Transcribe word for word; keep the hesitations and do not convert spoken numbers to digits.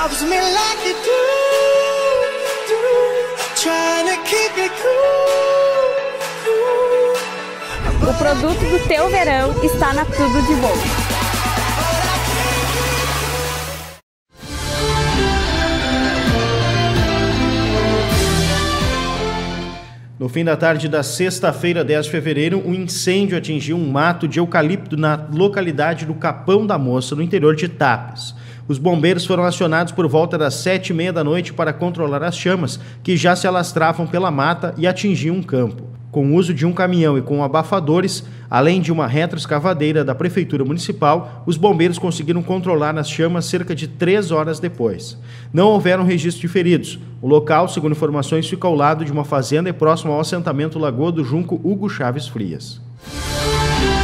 loves me like you do, do. Trying to keep it cool, cool. O produto do teu verão está na Tudo de Bom. No fim da tarde da sexta-feira, dez de fevereiro, um incêndio atingiu um mato de eucalipto na localidade do Capão da Moça, no interior de Tapes. Os bombeiros foram acionados por volta das sete e meia da noite para controlar as chamas, que já se alastravam pela mata e atingiam um campo. Com o uso de um caminhão e com abafadores, além de uma retroescavadeira da Prefeitura Municipal, os bombeiros conseguiram controlar as chamas cerca de três horas depois. Não houveram registro de feridos. O local, segundo informações, fica ao lado de uma fazenda e próximo ao assentamento Lagoa do Junco Hugo Chaves Frias.